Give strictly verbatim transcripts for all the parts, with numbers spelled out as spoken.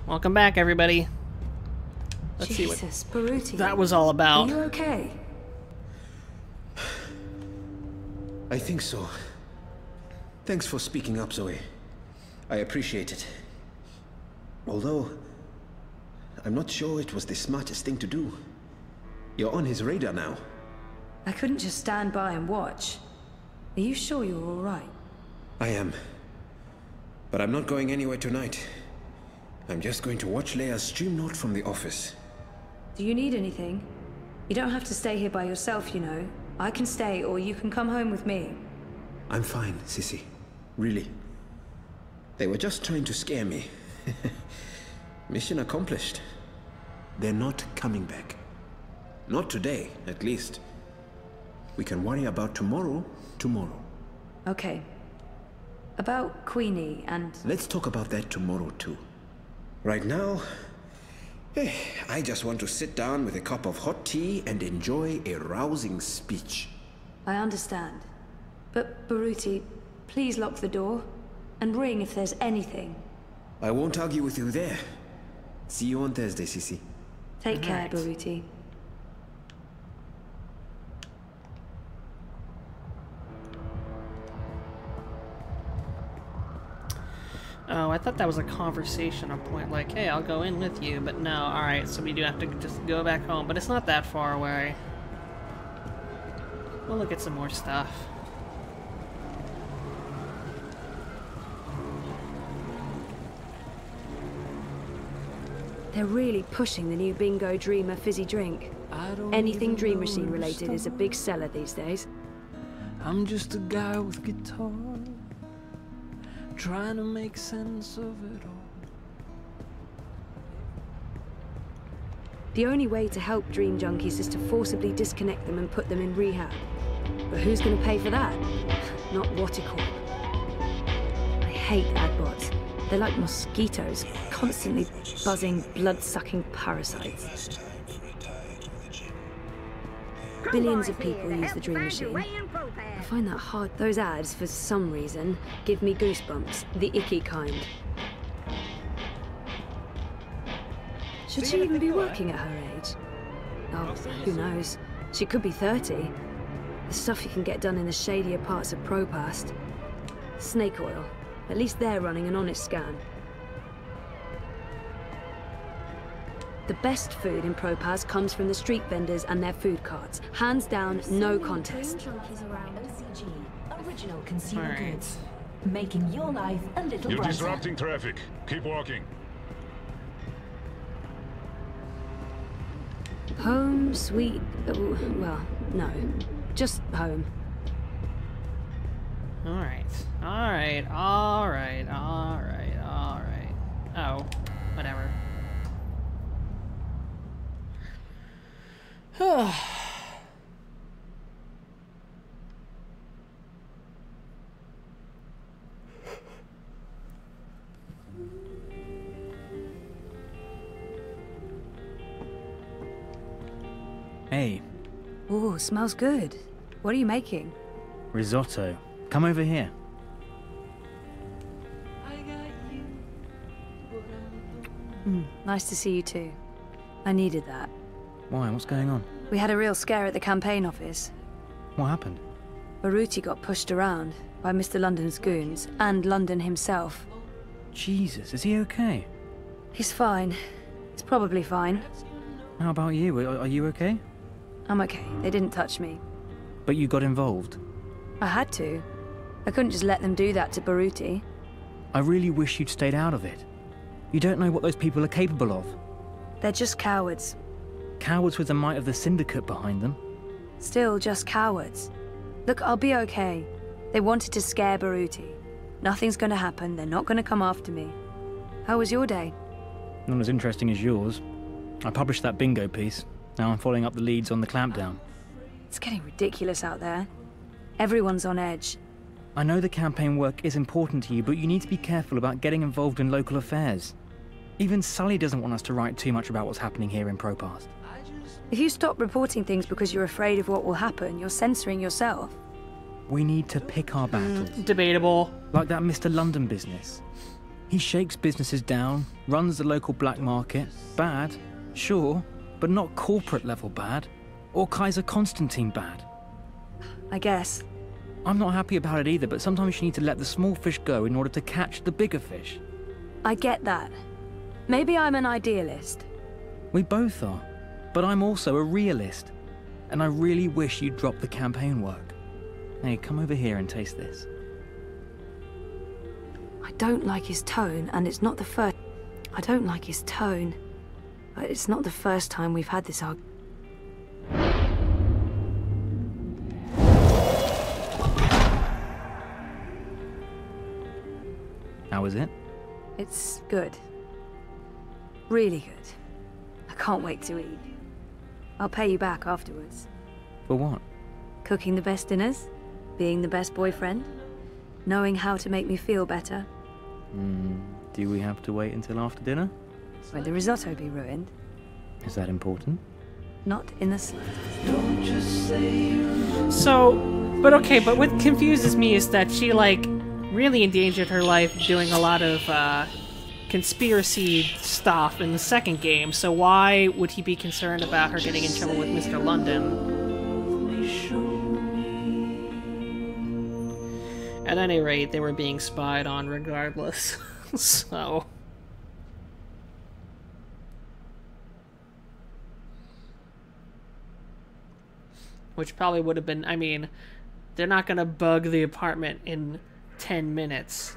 Welcome back, everybody. Let's Jesus, see what Baruti. that was all about. Are you okay? I think so. Thanks for speaking up, Zoe. I appreciate it. Although, I'm not sure it was the smartest thing to do. You're on his radar now. I couldn't just stand by and watch. Are you sure you're all right? I am. But I'm not going anywhere tonight. I'm just going to watch Leia's stream note from the office. Do you need anything? You don't have to stay here by yourself, you know. I can stay, or you can come home with me. I'm fine, Sissy. Really. They were just trying to scare me. Mission accomplished. They're not coming back. Not today, at least. We can worry about tomorrow, tomorrow. Okay. About Queenie and... Let's talk about that tomorrow, too. Right now, eh, I just want to sit down with a cup of hot tea and enjoy a rousing speech. I understand. But, Baruti, please lock the door. And ring if there's anything. I won't argue with you there. See you on Thursday, Sissy. Take All care, right. Baruti. Oh, I thought that was a conversation, a point like, hey, I'll go in with you, but no, alright, so we do have to just go back home, but it's not that far away. We'll look at some more stuff. They're really pushing the new Bingo Dreamer fizzy drink. Anything Dream Machine related is a big seller these days. I'm just a guy with guitar, trying to make sense of it all. The only way to help Dream Junkies is to forcibly disconnect them and put them in rehab. But who's gonna pay for that? Not Waticorp. I hate adbots. They're like mosquitoes, constantly buzzing, blood-sucking parasites. Billions of people use the Dream Machine. I find that hard. Those ads, for some reason, give me goosebumps, the icky kind. Should she even be working at her age? Oh, who knows? She could be thirty. The stuff you can get done in the shadier parts of Propast. Snake oil. At least they're running an honest scan. The best food in Propaz comes from the street vendors and their food carts. Hands down, no contest. Original consumer All right. goods, making your life a little You're brighter. disrupting traffic. Keep walking. Home, sweet... oh, well, no. Just home. Alright, alright, alright, alright, alright. Oh, whatever. Hey, Ooh, smells good. What are you making? risotto. Come over here. Mm, nice to see you too. I needed that. Why? What's going on? We had a real scare at the campaign office. What happened? Baruti got pushed around by Mister London's goons, and London himself. Jesus, is he okay? He's fine. He's probably fine. How about you? Are, are you okay? I'm okay. They didn't touch me. But you got involved. I had to. I couldn't just let them do that to Baruti. I really wish you'd stayed out of it. You don't know what those people are capable of. They're just cowards. Cowards with the might of the Syndicate behind them. Still just cowards. Look, I'll be okay. They wanted to scare Baruti. Nothing's gonna happen. They're not gonna come after me. How was your day? Not as interesting as yours. I published that bingo piece. Now I'm following up the leads on the clampdown. It's getting ridiculous out there. Everyone's on edge. I know the campaign work is important to you, but you need to be careful about getting involved in local affairs. Even Sully doesn't want us to write too much about what's happening here in Propast. If you stop reporting things because you're afraid of what will happen, you're censoring yourself. We need to pick our battles. Debatable. Like that Mister London business. He shakes businesses down, runs the local black market. Bad, sure, but not corporate level bad. Or Kaiser Constantine bad. I guess. I'm not happy about it either, but sometimes you need to let the small fish go in order to catch the bigger fish. I get that. Maybe I'm an idealist. We both are, but I'm also a realist. And I really wish you'd drop the campaign work. Hey, come over here and taste this. I don't like his tone, and it's not the first... I don't like his tone. But it's not the first time we've had this argument. How is it? It's good. Really good. I can't wait to eat. I'll pay you back afterwards. For what? Cooking the best dinners, being the best boyfriend, knowing how to make me feel better. Hmm, do we have to wait until after dinner? Won't the risotto be ruined? Is that important? Not in the slightest. So, but okay, but what confuses me is that she, like, really endangered her life doing a lot of, uh, conspiracy stuff in the second game, so why would he be concerned about her getting in trouble with Mister London? At any rate, they were being spied on regardless, so... Which probably would have been, I mean, they're not gonna bug the apartment in ten minutes.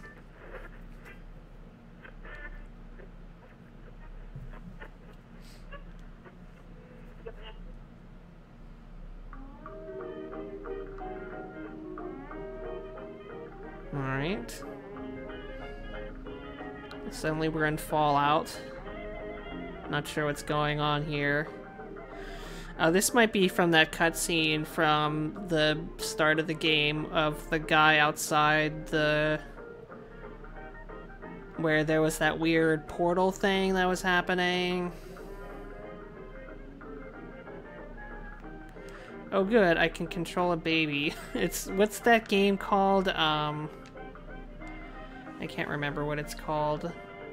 Alright. Suddenly we're in Fallout. Not sure what's going on here. Uh, this might be from that cutscene from the start of the game of the guy outside the... where there was that weird portal thing that was happening. Oh good, I can control a baby. It's... what's that game called? Um... I can't remember what it's called.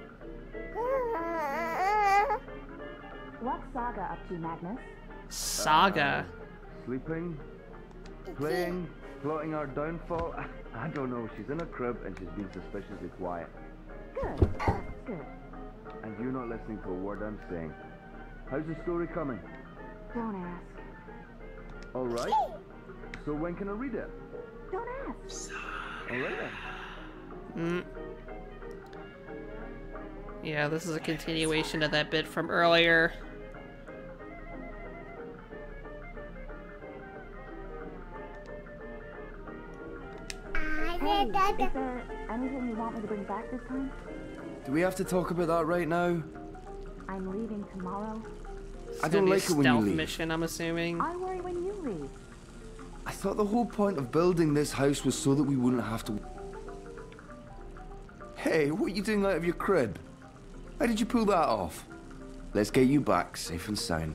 What's Saga up to, Magnus? Saga. Uh, sleeping, playing, plotting our downfall. I don't know. She's in a crib and she's been suspiciously quiet. Good. That's good. And you're not listening to a word I'm saying. How's the story coming? Don't ask. All right. So when can I read it? Don't ask. All right then. Mm. Yeah, this is a continuation of that bit from earlier. Hey, is there anything you want me to bring back this time? Do we have to talk about that right now? I'm leaving tomorrow. It's I gonna don't be a like it when you stealth leave. mission, I'm assuming. I worry when you leave. I thought the whole point of building this house was so that we wouldn't have to... Hey, what are you doing out of your crib? How did you pull that off? Let's get you back, safe and sound.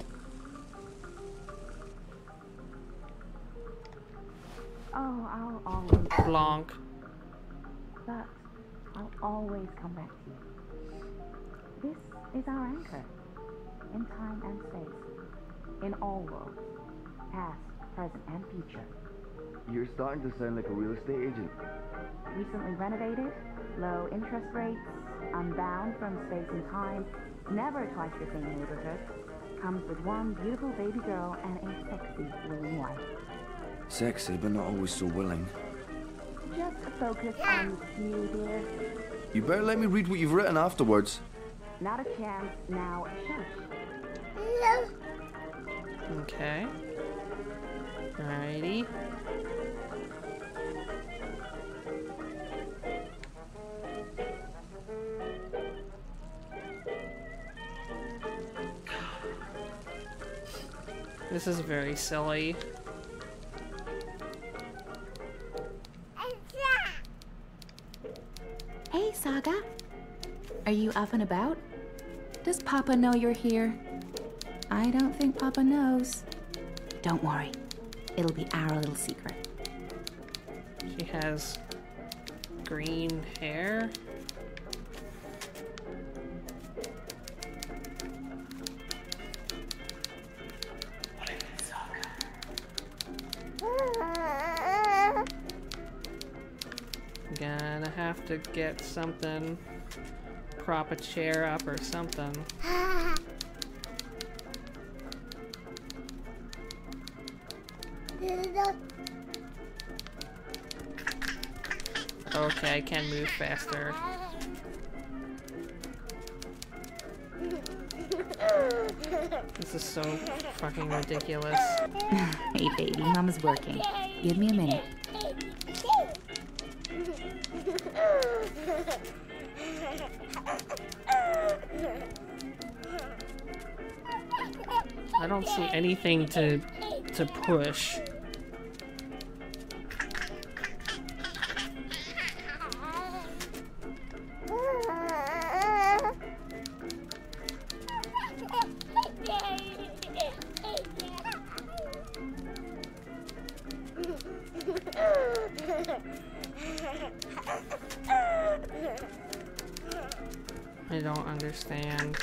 Oh, I'll always... Blanc. But I'll always come back to you. This is our anchor. In time and space. In all worlds. Past, present, and future. You're starting to sound like a real estate agent. Recently renovated, low interest rates, unbound from space and time, never twice the same neighborhood. Comes with one beautiful baby girl and a sexy willing wife. Sexy, but not always so willing. Just focus on you, dear. You better let me read what you've written afterwards. Not a chance, now shush. Okay. Alrighty. This is very silly. Hey, Saga. Are you up and about? Does Papa know you're here? I don't think Papa knows. Don't worry. It'll be our little secret. She has green hair. gonna have to get something, prop a chair up or something. Okay, I can move faster. This is so fucking ridiculous. Hey baby, Mama's working. Give me a minute. I don't see anything to to push. I don't understand.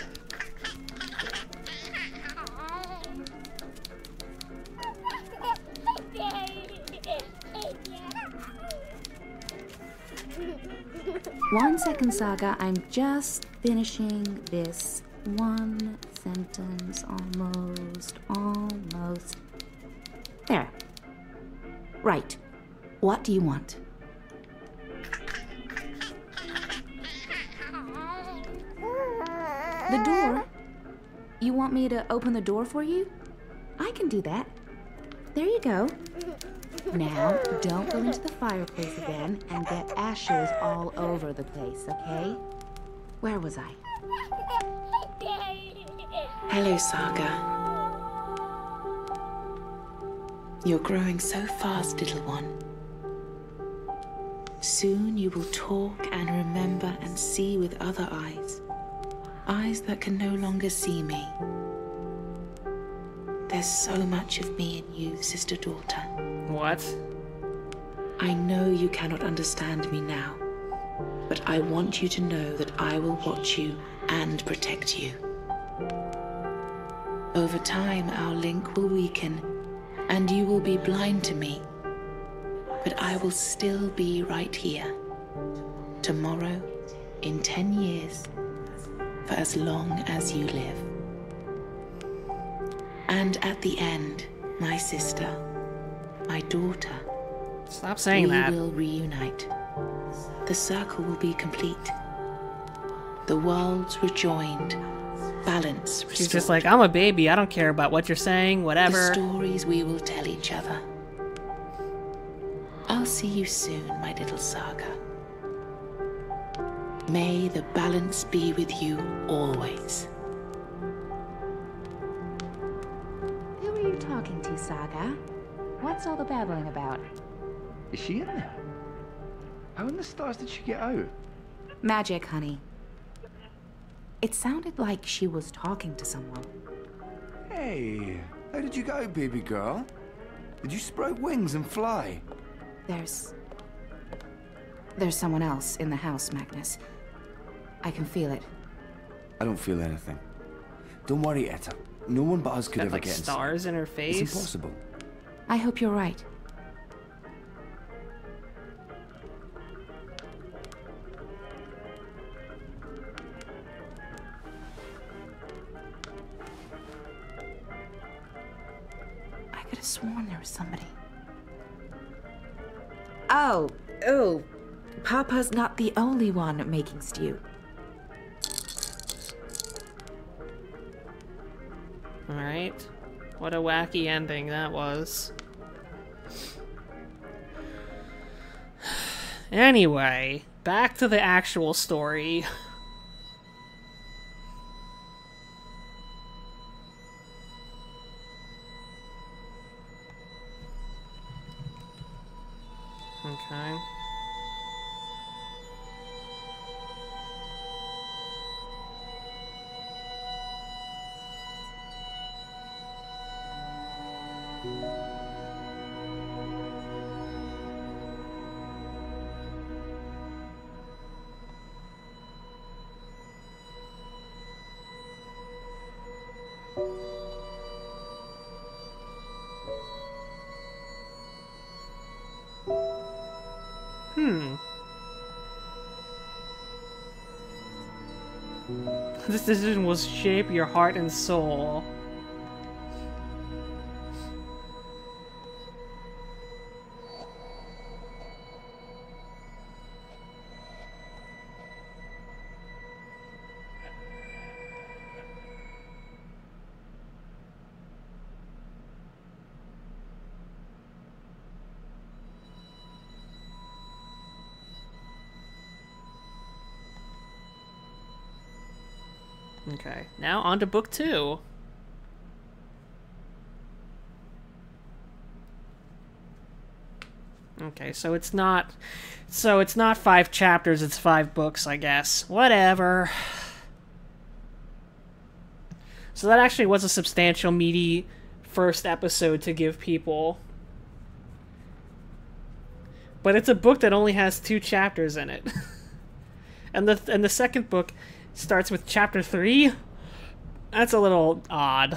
One second, Saga. I'm just finishing this one sentence. Almost, almost. There. Right. What do you want? The door? You want me to open the door for you? I can do that. There you go. Now, don't go into the fireplace again and get ashes all over the place, okay? Where was I? Hello, Saga. You're growing so fast, little one. Soon you will talk and remember and see with other eyes. Eyes that can no longer see me. There's so much of me in you, sister-daughter. What? I know you cannot understand me now, but I want you to know that I will watch you and protect you. Over time, our link will weaken, and you will be blind to me. But I will still be right here. Tomorrow, in ten years, for as long as you live. And at the end, my sister, my daughter, stop saying we that. We will reunite. The circle will be complete. The worlds rejoined. Balance restored. She's just like, I'm a baby. I don't care about what you're saying, whatever. The stories we will tell each other. I'll see you soon, my little Saga. May the balance be with you always. Who are you talking to, Saga? What's all the babbling about? Is she in there? How in the stars did she get out? Magic, honey. It sounded like she was talking to someone. Hey, how did you go, baby girl? Did you sprout wings and fly? There's... There's someone else in the house, Magnus. I can feel it. I don't feel anything. Don't worry, Etta. No one but us could Got, ever like, get inside. stars in her face. It's impossible. I hope you're right. I could have sworn there was somebody. Oh, oh. Papa's not the only one making stew. Alright. What a wacky ending that was. Anyway, back to the actual story. Okay. This decision will shape your heart and soul. Okay, now on to book two. Okay, so it's not... So it's not five chapters, it's five books, I guess. Whatever. So that actually was a substantial, meaty first episode to give people. But it's a book that only has two chapters in it. and the and the second book starts with chapter three. That's a little odd.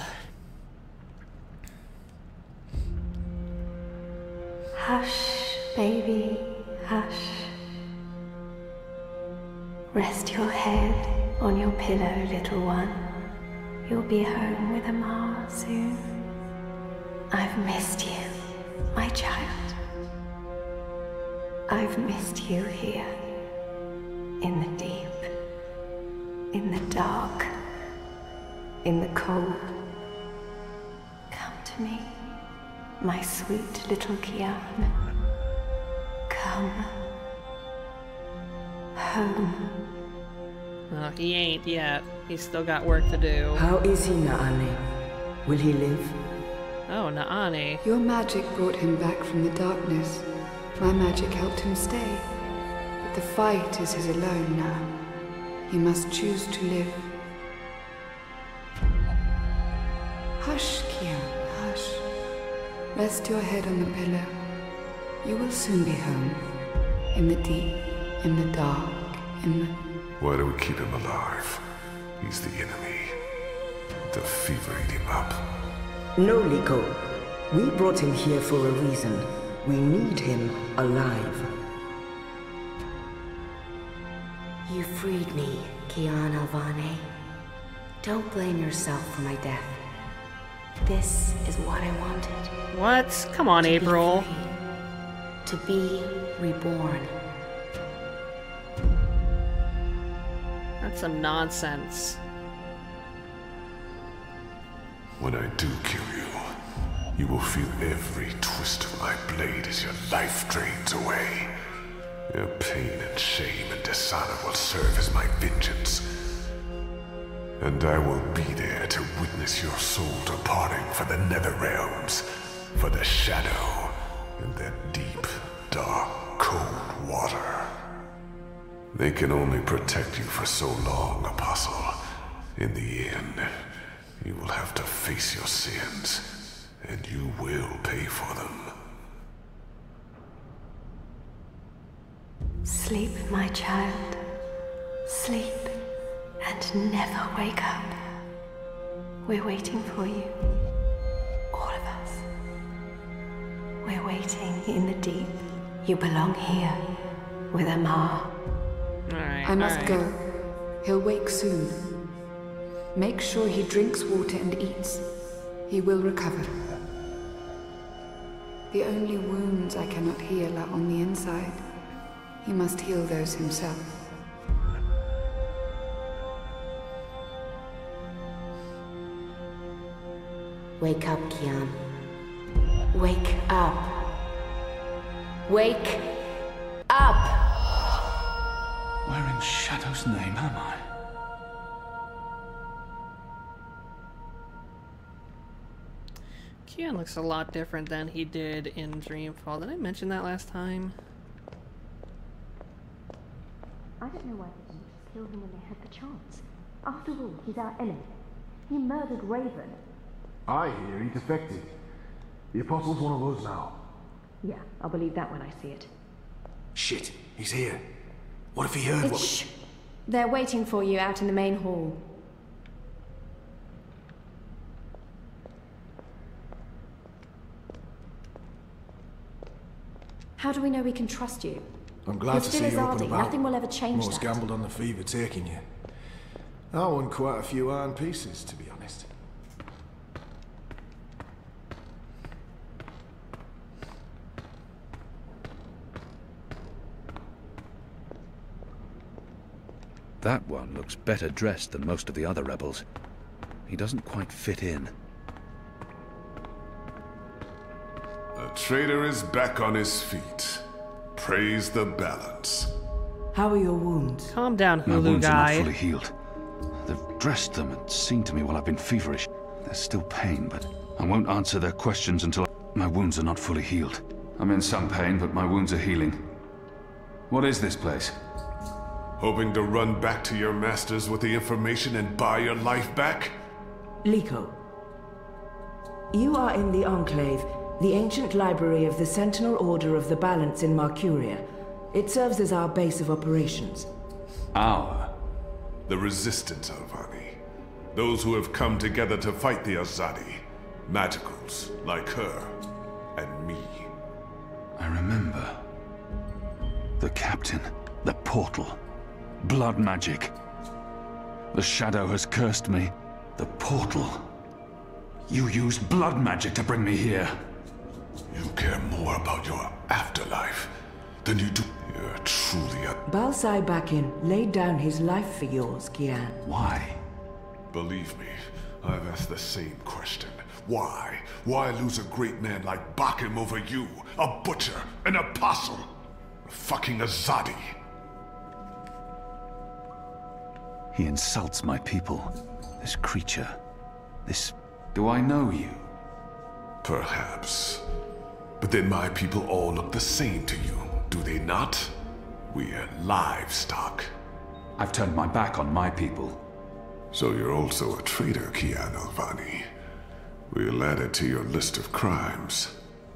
Hush, baby, hush. Rest your head on your pillow, little one. You'll be home with Amar soon. I've missed you, my child. I've missed you here, in the deep, in the dark, in the cold. Come to me, my sweet little Kian. Come home. Oh, he ain't yet. He's still got work to do. How is he, Naani? Will he live? Oh, Naani. Your magic brought him back from the darkness. My magic helped him stay. But the fight is his alone now. He must choose to live. Hush, Kian, hush. Rest your head on the pillow. You will soon be home. In the deep, in the dark, in the... Why do we keep him alive? He's the enemy. The fever ate him up. No, Liko. We brought him here for a reason. We need him alive. You freed me, Kian Alvane. Don't blame yourself for my death. This is what I wanted. What? Come on, to April. Be free, to be reborn. That's some nonsense. When I do kill you, you will feel every twist of my blade as your life drains away. Your pain and shame and dishonor will serve as my vengeance. And I will be there to witness your soul departing for the nether realms, for the shadow, and that deep, dark, cold water. They can only protect you for so long, Apostle. In the end, you will have to face your sins, and you will pay for them. Sleep, my child. Sleep, and never wake up. We're waiting for you. All of us. We're waiting in the deep. You belong here, with Amar. Alright, I must all right. go. He'll wake soon. Make sure he drinks water and eats. He will recover. The only wounds I cannot heal are on the inside. He must heal those himself. Wake up, Kian. Wake up. Wake up! Where in Shadow's name am I? Kian looks a lot different than he did in Dreamfall. Did I mention that last time? I don't know why they didn't just kill him when they had the chance. After all, he's our enemy. He murdered Raven. I hear he defected. The Apostle's one of us now. Yeah, I'll believe that when I see it. Shit, he's here. What if he heard what... Shh! They're waiting for you out in the main hall. How do we know we can trust you? I'm glad You're to still see you up and Azadi. about. Nothing will ever change Most that. gambled on the fever taking you. I won quite a few iron pieces, to be honest. That one looks better dressed than most of the other rebels. He doesn't quite fit in. The traitor is back on his feet. Praise the balance. How are your wounds? Calm down, My Hulu wounds guy. are not fully healed. They've dressed them and seen to me while I've been feverish. There's still pain, but I won't answer their questions until my wounds are not fully healed. I'm in some pain, but my wounds are healing. What is this place? Hoping to run back to your masters with the information and buy your life back? Liko, you are in the Enclave, the ancient library of the Sentinel Order of the Balance in Marcuria. It serves as our base of operations. Our? The Resistance, Alvani. Those who have come together to fight the Azadi. Magicals, like her, and me. I remember. The captain, the portal, blood magic. The shadow has cursed me. The portal. You used blood magic to bring me here. You care more about your afterlife than you do. You're truly a... Balsai Bakin laid down his life for yours, Kian. Why? Believe me, I've asked the same question. Why? Why lose a great man like Bakim over you? A butcher, an apostle, a fucking Azadi. He insults my people. This creature. This... Do I know you? Perhaps. But then my people all look the same to you, do they not? We're livestock. I've turned my back on my people. So you're also a traitor, Kian Alvani. We'll add it to your list of crimes.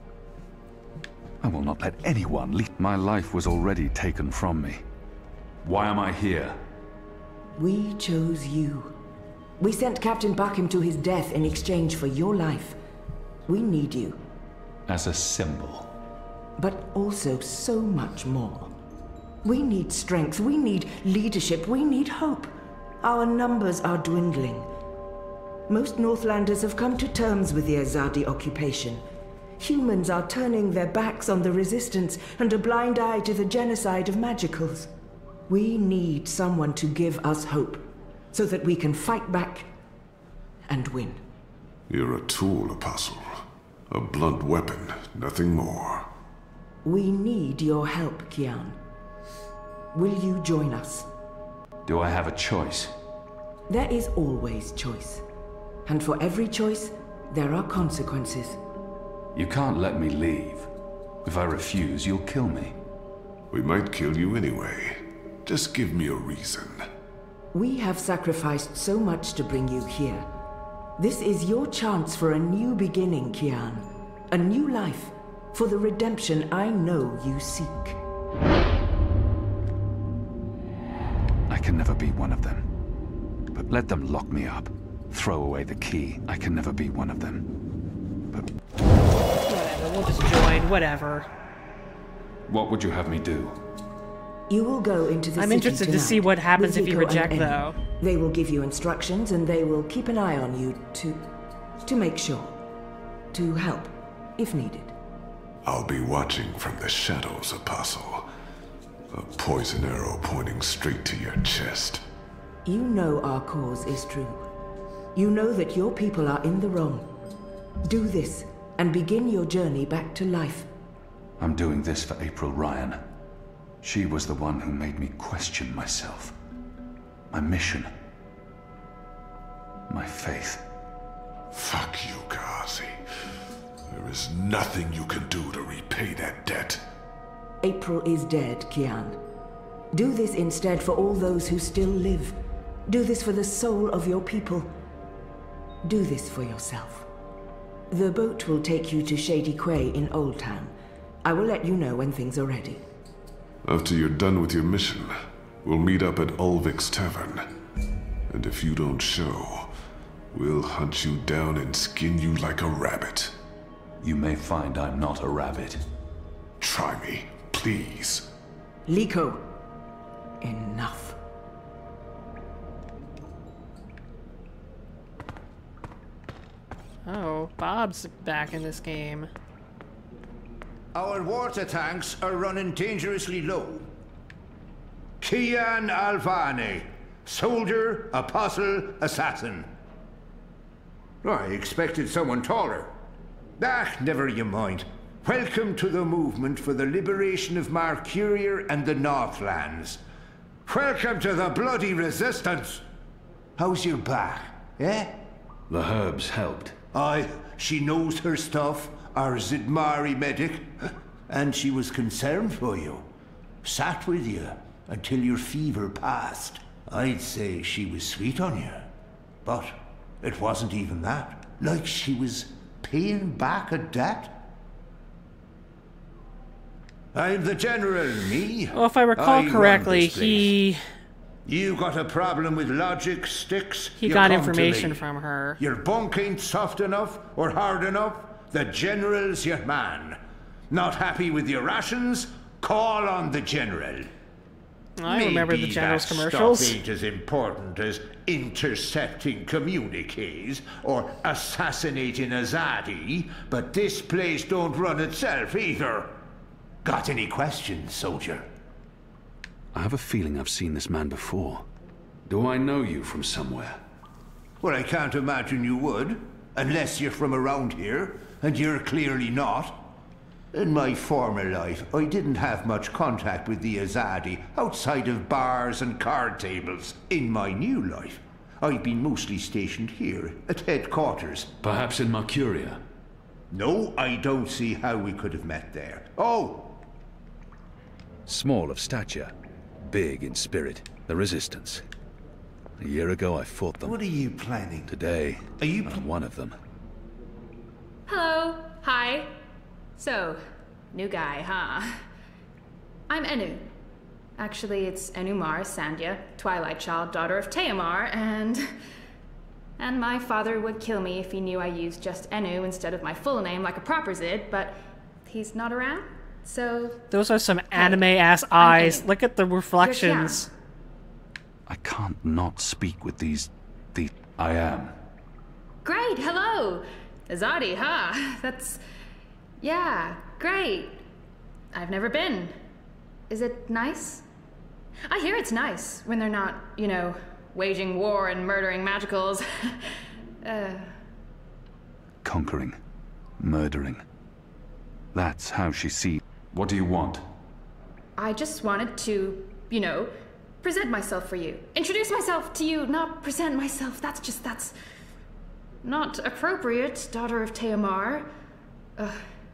I will not let anyone leave. My life was already taken from me. Why am I here? We chose you. We sent Captain Bakim to his death in exchange for your life. We need you. As a symbol. But also so much more. We need strength, we need leadership, we need hope. Our numbers are dwindling. Most Northlanders have come to terms with the Azadi occupation. Humans are turning their backs on the Resistance and a blind eye to the genocide of Magicals. We need someone to give us hope, so that we can fight back and win. You're a tool, Apostle. A blunt weapon, nothing more. We need your help, Kian. Will you join us? Do I have a choice? There is always choice. And for every choice, there are consequences. You can't let me leave. If I refuse, you'll kill me. We might kill you anyway. Just give me a reason. We have sacrificed so much to bring you here. This is your chance for a new beginning, Kian. A new life, for the redemption I know you seek. I can never be one of them. But let them lock me up. Throw away the key. I can never be one of them. But... Whatever, we'll just join, whatever. What would you have me do? You will go into the I'm city interested tonight to see what happens with if you Liko reject, and Emi. though. They will give you instructions and they will keep an eye on you to... to make sure. To help, if needed. I'll be watching from the shadows, Apostle. A poison arrow pointing straight to your chest. You know our cause is true. You know that your people are in the wrong. Do this, and begin your journey back to life. I'm doing this for April Ryan. She was the one who made me question myself. My mission. My faith. Fuck you, Ghazi. There is nothing you can do to repay that debt. April is dead, Kian. Do this instead for all those who still live. Do this for the soul of your people. Do this for yourself. The boat will take you to Shady Quay in Old Town. I will let you know when things are ready. After you're done with your mission, we'll meet up at Ulvik's Tavern. And if you don't show, we'll hunt you down and skin you like a rabbit. You may find I'm not a rabbit. Try me, please. Liko, enough. Bob's back in this game. Our water tanks are running dangerously low. Kian Alvane, soldier, apostle, assassin. I expected someone taller. Ah, never you mind. Welcome to the movement for the liberation of Mercuria and the Northlands. Welcome to the bloody resistance. How's your back, eh? The herbs helped. Aye, she knows her stuff, our Zidmari medic, and she was concerned for you. Sat with you until your fever passed. I'd say she was sweet on you, but it wasn't even that. Like she was paying back a debt. I'm the general, me. Well, if I recall I correctly, he... You got a problem with logic, Sticks? He you got come information to me. from her. Your bunk ain't soft enough or hard enough? The general's your man. Not happy with your rations? Call on the general. I Maybe remember the general's that commercials. Stuff ain't as important as intercepting communiques or assassinating Azadi, but this place don't run itself either. Got any questions, soldier? I have a feeling I've seen this man before. Do I know you from somewhere? Well, I can't imagine you would, unless you're from around here, and you're clearly not. In my former life, I didn't have much contact with the Azadi outside of bars and card tables. In my new life, I've been mostly stationed here at headquarters. Perhaps in Mercuria? No, I don't see how we could have met there. Oh! Small of stature, big in spirit, the Resistance. A year ago I fought them. What are you planning? Today, are you I'm one of them. Hello. Hi. So, new guy, huh? I'm Enu. Actually, it's Enumar Sandhya, Twilight Child, daughter of Teomar, and... And my father would kill me if he knew I used just Enu instead of my full name like a proper Zid, but he's not around, so... Those are some anime-ass eyes. Look at the reflections. I can't not speak with these... the... I am. Great, hello! Azadi, huh? That's... Yeah, great. I've never been. Is it nice? I hear it's nice when they're not, you know, waging war and murdering magicals. uh... Conquering. Murdering. That's how she sees. What do you want? I just wanted to, you know, present myself for you. Introduce myself to you, not present myself. That's just, that's... not appropriate, daughter of Teomar. Ugh.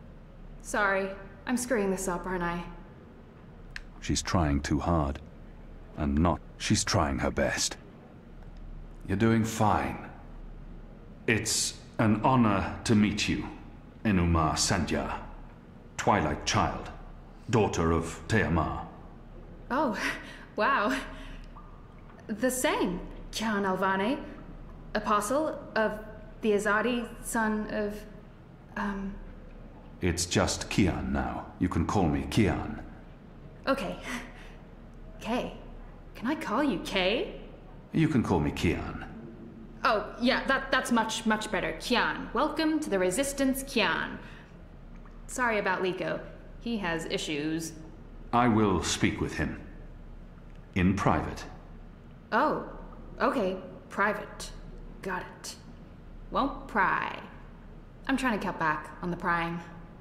Sorry, I'm screwing this up, aren't I? She's trying too hard. And not... She's trying her best. You're doing fine. It's an honor to meet you, Enumar Sandhya, Twilight Child, daughter of Teomar. Oh, wow. The same, Kian Alvane, apostle of the Azadi, son of, um... It's just Kian now. You can call me Kian. Okay. Kay. Can I call you Kay? You can call me Kian. Oh, yeah, that, that's much, much better. Kian. Welcome to the Resistance, Kian. Sorry about Liko. He has issues. I will speak with him. In private. Oh, okay. Private. Got it. Won't pry. I'm trying to cut back on the prying.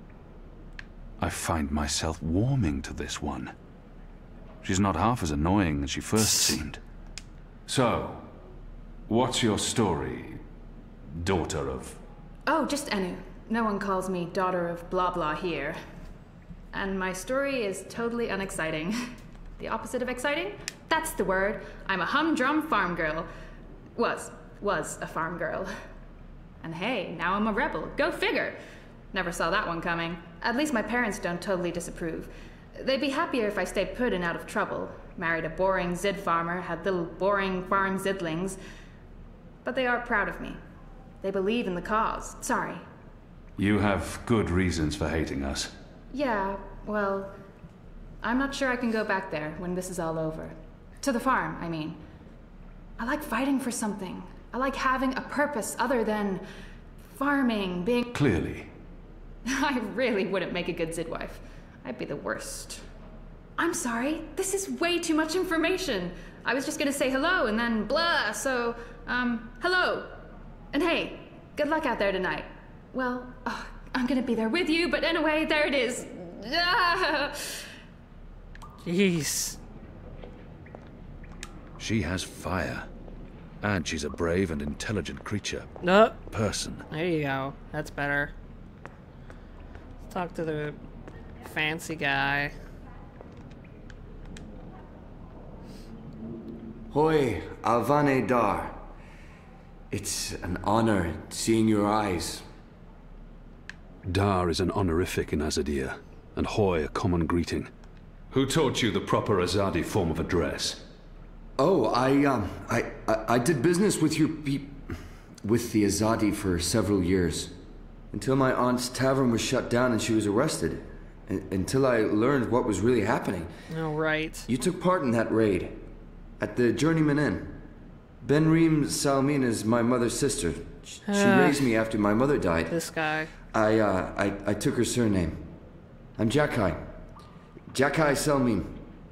I find myself warming to this one. She's not half as annoying as she first seemed. So, what's your story, daughter of... Oh, just Enu. No one calls me daughter of blah blah here. And my story is totally unexciting. The opposite of exciting? That's the word. I'm a humdrum farm girl. Was. Was a farm girl. And hey, now I'm a rebel. Go figure! Never saw that one coming. At least my parents don't totally disapprove. They'd be happier if I stayed put and out of trouble. Married a boring Zid farmer, had little boring farm Zidlings. But they are proud of me. They believe in the cause. Sorry. You have good reasons for hating us. Yeah, well... I'm not sure I can go back there when this is all over. To the farm, I mean. I like fighting for something. I like having a purpose other than farming, being... Clearly. I really wouldn't make a good Zidwife. I'd be the worst. I'm sorry, this is way too much information. I was just gonna say hello and then blah, so, um, hello. And hey, good luck out there tonight. Well, oh, I'm gonna be there with you, but anyway, there it is. Jeez. She has fire. And she's a brave and intelligent creature. No. Person. There you go. That's better. Let's talk to the fancy guy. Hoi, Alvane Dar. It's an honor seeing your eyes. Dar is an honorific in Azadir, and Hoi a common greeting. Who taught you the proper Azadi form of address? Oh, I, um, I, I, I did business with your peop... with the Azadi for several years. Until my aunt's tavern was shut down and she was arrested. Un until I learned what was really happening. Oh, right. You took part in that raid. At the Journeyman Inn. Benreem Salmin is my mother's sister. She Uh, raised me after my mother died. This guy. I, uh, I, I took her surname. I'm Jakai. Jakai Salmin.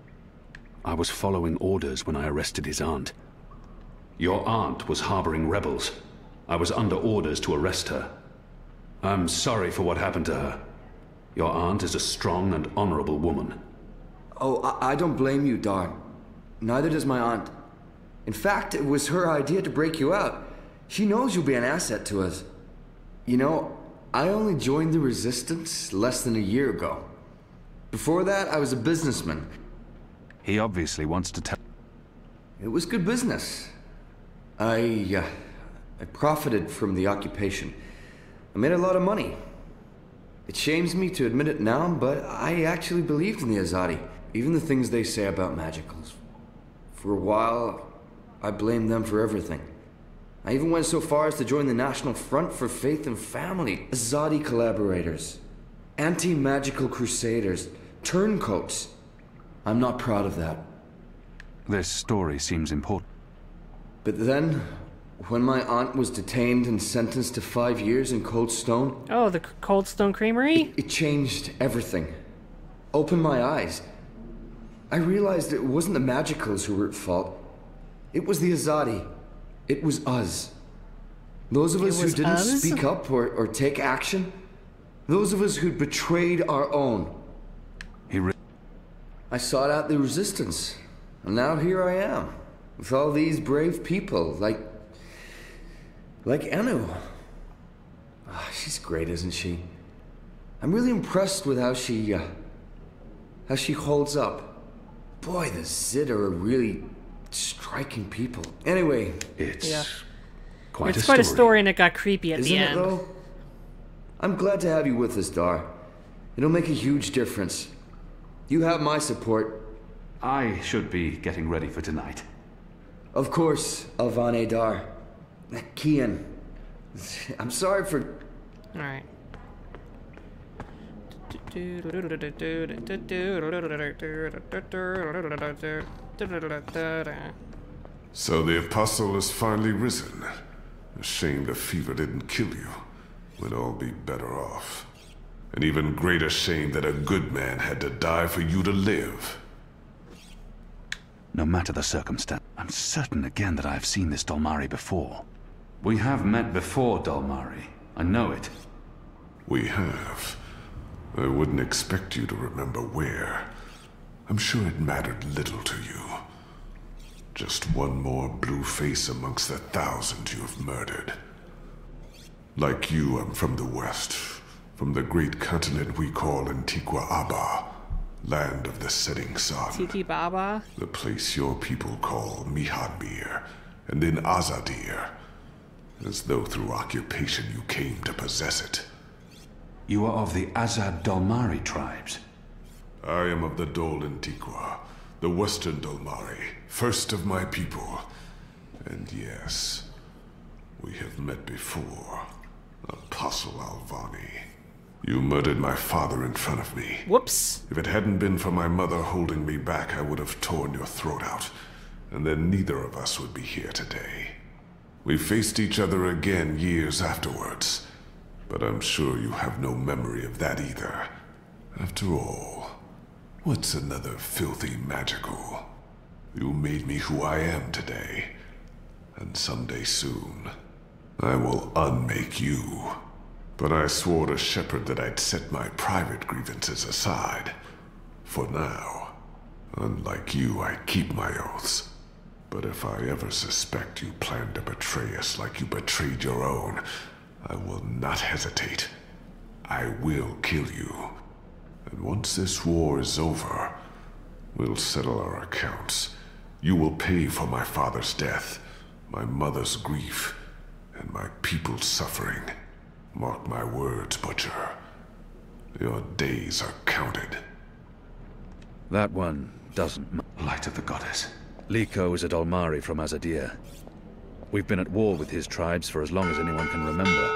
I was following orders when I arrested his aunt. Your aunt was harboring rebels. I was under orders to arrest her. I'm sorry for what happened to her. Your aunt is a strong and honorable woman. Oh, I, I don't blame you, Dar. Neither does my aunt. In fact, it was her idea to break you out. She knows you'll be an asset to us. You know, I only joined the Resistance less than a year ago. Before that, I was a businessman. He obviously wants to tell... It was good business. I, uh, I profited from the occupation. I made a lot of money. It shames me to admit it now, but I actually believed in the Azadi. Even the things they say about magicals. For a while, I blamed them for everything. I even went so far as to join the National Front for Faith and Family. Azadi collaborators. Anti-magical crusaders. Turncoats. I'm not proud of that. This story seems important. But then, when my aunt was detained and sentenced to five years in Cold Stone... Oh, the Cold Stone Creamery? It, it changed everything. Opened my eyes. I realized it wasn't the Magicals who were at fault. It was the Azadi. It was us. Those of us who didn't us? speak up or, or take action. Those of us who'd betrayed our own. He re I sought out the Resistance. And now here I am. With all these brave people, like... like Anu. Oh, she's great, isn't she? I'm really impressed with how she, uh... how she holds up. Boy, the Zid are a really striking people. Anyway, it's yeah. quite it's a quite story. a story, and it got creepy at Isn't the it, end. though? I'm glad to have you with us, Dar. It'll make a huge difference. You have my support. I should be getting ready for tonight. Of course, Alvane Dar. Kian. I'm sorry for... Alright. So the Apostle has finally risen. A shame the fever didn't kill you. We'd all be better off. An even greater shame that a good man had to die for you to live. No matter the circumstance, I'm certain again that I have seen this Dolmari before. We have met before, Dolmari. I know it. We have. I wouldn't expect you to remember where. I'm sure it mattered little to you. Just one more blue face amongst the thousands you have murdered. Like you, I'm from the West. From the great continent we call Antigua Aba. Land of the setting sun. Tiki Baba? The place your people call Mihadmir, and then Azadir. As though through occupation you came to possess it. You are of the Azad Dolmari tribes. I am of the Dol Antigua, the Western Dolmari, first of my people. And yes, we have met before. Apostle Alvani. You murdered my father in front of me. Whoops. If it hadn't been for my mother holding me back, I would have torn your throat out. And then neither of us would be here today. We faced each other again years afterwards, But I'm sure you have no memory of that either. After all, what's another filthy magical? You made me who I am today, and someday soon, I will unmake you. But I swore to Shepard that I'd set my private grievances aside. For now. Unlike you, I keep my oaths. But if I ever suspect you plan to betray us like you betrayed your own, I will not hesitate. I will kill you. And once this war is over, we'll settle our accounts. You will pay for my father's death, my mother's grief, and my people's suffering. Mark my words, Butcher. Your days are counted. That one doesn't... Light of the Goddess. Liko is a Dolmari from Azadir. We've been at war with his tribes for as long as anyone can remember.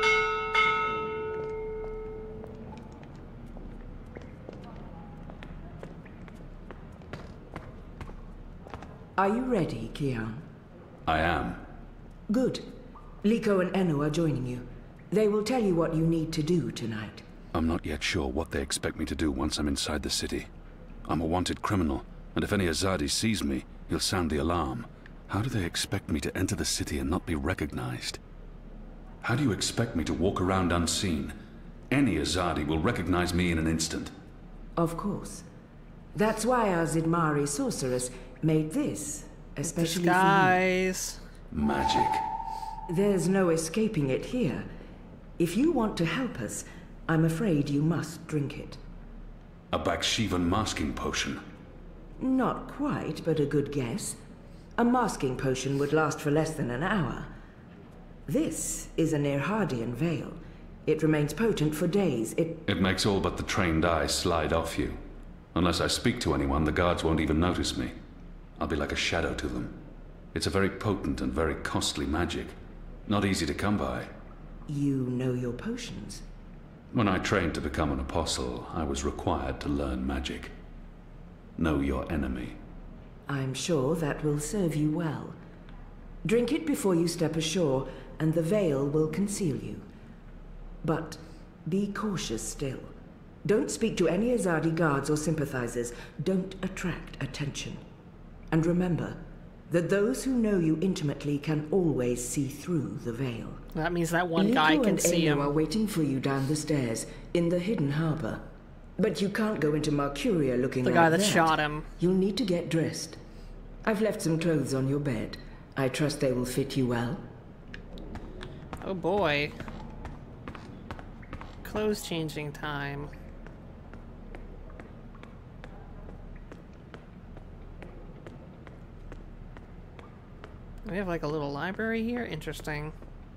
Are you ready, Kian? I am. Good. Liko and Eno are joining you. They will tell you what you need to do tonight. I'm not yet sure what they expect me to do once I'm inside the city. I'm a wanted criminal, and if any Azadi sees me, he'll sound the alarm. How do they expect me to enter the city and not be recognized? How do you expect me to walk around unseen? Any Azadi will recognize me in an instant. Of course. That's why our Zidmari sorceress made this, especially Disguise. for you. Magic. There's no escaping it here. If you want to help us, I'm afraid you must drink it. A Bakshivan masking potion. Not quite, but a good guess. A masking potion would last for less than an hour. This is an Irhadian veil. It remains potent for days. It... It makes all but the trained eyes slide off you. Unless I speak to anyone, the guards won't even notice me. I'll be like a shadow to them. It's a very potent and very costly magic. Not easy to come by. You know your potions? When I trained to become an apostle, I was required to learn magic. Know your enemy. I'm sure that will serve you well. Drink it before you step ashore, and the veil will conceal you. But be cautious still. Don't speak to any Azadi guards or sympathizers. Don't attract attention. And remember that those who know you intimately can always see through the veil. That means that one guy can see him. Liko and Eno are waiting for you down the stairs in the hidden harbor. But you can't go into Mercuria looking like that. The guy that shot him. You'll need to get dressed. I've left some clothes on your bed. I trust they will fit you well. Oh boy. Clothes changing time. We have like a little library here? Interesting.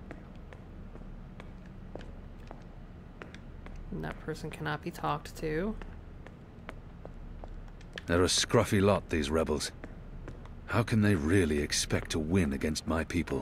And that person cannot be talked to. They're a scruffy lot, these rebels. How can they really expect to win against my people?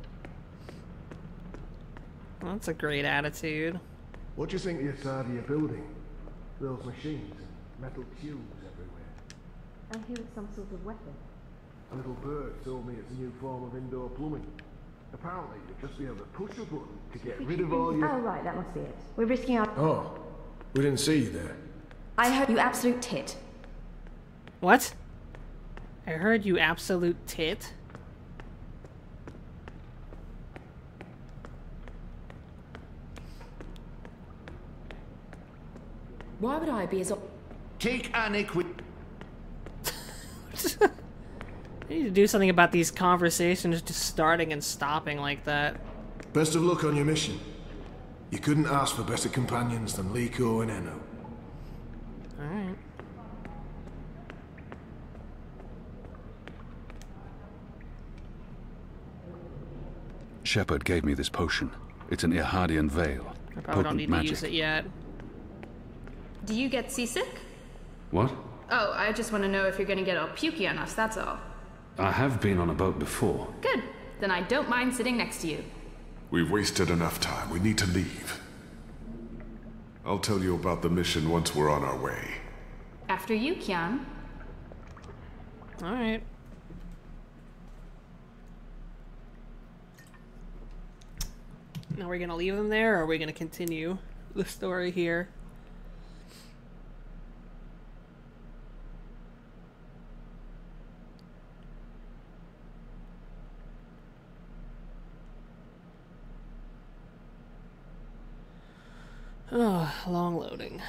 Well, that's a great attitude. What do you think the Asadi are building? Those machines and metal tubes everywhere. I hear it's some sort of weapon. A little bird told me it's a new form of indoor plumbing. Apparently, you'll just be able to push a button to get rid of all your... Oh, right, that must be it. We're risking our... Oh, we didn't see you there. I heard you absolute tit. What? I heard you absolute tit? Why would I be as... Take Anik with... I need to do something about these conversations just starting and stopping like that. Best of luck on your mission. You couldn't ask for better companions than Liko and Eno. Alright. Shepard gave me this potion. It's an Irhadian veil. I probably don't need magic. to use it yet. Do you get seasick? What? Oh, I just want to know if you're gonna get all pukey on us, that's all. I have been on a boat before. Good. Then I don't mind sitting next to you. We've wasted enough time. We need to leave. I'll tell you about the mission once we're on our way. After you, Kian. Alright. Are we gonna leave them there, or are we gonna continue the story here? Oh, long loading.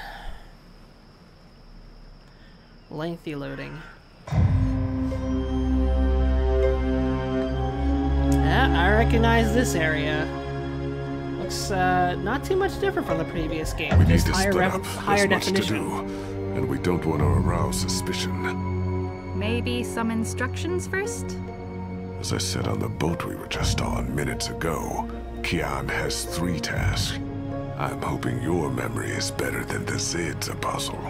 Lengthy loading. Yeah, I recognize this area. Looks uh, not too much different from the previous game. We need Just to higher, split rev up. higher There's much to definition. do, and we don't want to arouse suspicion. Maybe some instructions first? As I said on the boat we were just on minutes ago, Kian has three tasks. I'm hoping your memory is better than the Zed's, Apostle.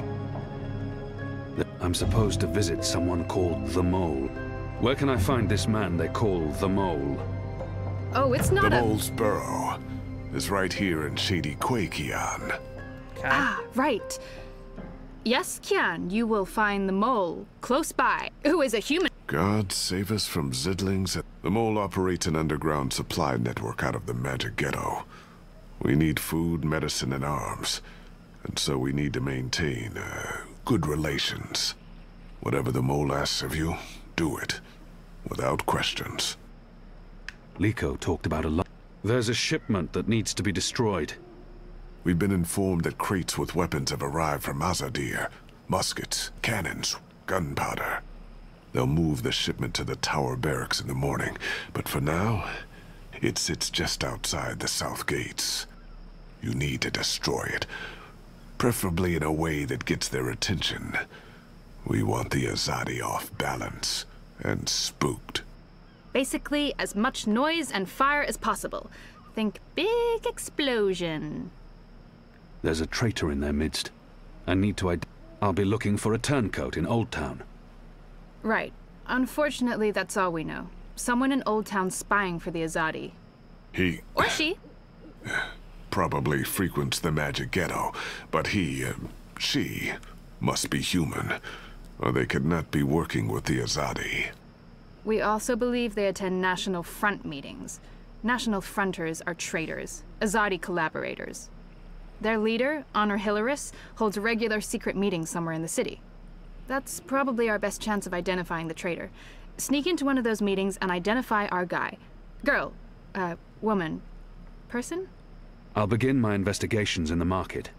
I'm supposed to visit someone called the Mole. Where can I find this man they call the Mole? Oh, it's not the a... Mole's burrow is right here in Shady Quay, Kian. Ah, right. Yes, Kian, you will find the Mole close by, who is a human... God save us from Zidlings. The Mole operates an underground supply network out of the Magic Ghetto. We need food, medicine, and arms. And so we need to maintain, uh, good relations. Whatever the Mole asks of you, do it. Without questions. Liko talked about a lot. There's a shipment that needs to be destroyed. We've been informed that crates with weapons have arrived from Azadir. Muskets, cannons, gunpowder. They'll move the shipment to the Tower Barracks in the morning. But for now, it sits just outside the south gates. You need to destroy it. Preferably in a way that gets their attention. We want the Azadi off balance and spooked. Basically, as much noise and fire as possible. Think big explosion. There's a traitor in their midst. I need to id- I'll be looking for a turncoat in Old Town. Right. Unfortunately, that's all we know. Someone in Old Town spying for the Azadi. He... Or she. Probably frequents the Magic Ghetto, but he, uh, she, must be human, or they could not be working with the Azadi. We also believe they attend National Front meetings. National Fronters are traitors, Azadi collaborators. Their leader, Honor Hilaris, holds regular secret meetings somewhere in the city. That's probably our best chance of identifying the traitor. Sneak into one of those meetings and identify our guy. Girl, uh, woman, person? I'll begin my investigations in the market.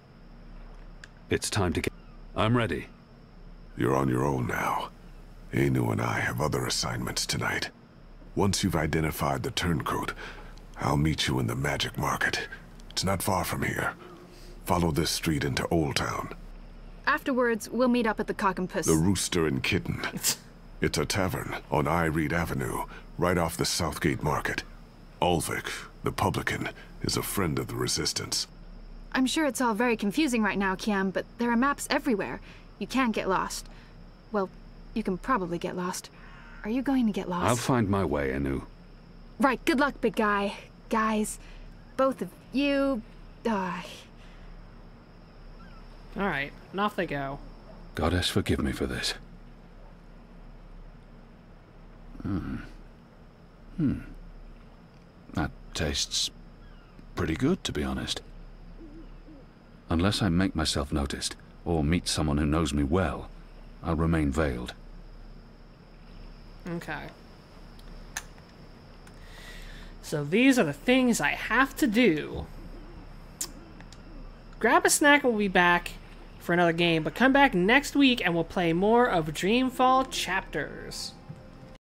It's time to get... I'm ready. You're on your own now. Anu and I have other assignments tonight. Once you've identified the turncoat, I'll meet you in the Magic Market. It's not far from here. Follow this street into Old Town. Afterwards, we'll meet up at the Cock and Puss. The Rooster and Kitten. It's a tavern on I Reed Avenue, right off the Southgate Market. Ulvik, the publican, is a friend of the Resistance. I'm sure it's all very confusing right now, Kiam, but there are maps everywhere. You can't get lost. Well, you can probably get lost. Are you going to get lost? I'll find my way, Anu. Right, good luck, big guy. Guys, both of you... Uh... Alright, and off they go. Goddess, forgive me for this. Hmm. Hmm. That tastes pretty good, to be honest. Unless I make myself noticed, or meet someone who knows me well, I'll remain veiled. Okay. So these are the things I have to do. Grab a snack and we'll be back for another game, but come back next week and we'll play more of Dreamfall chapters.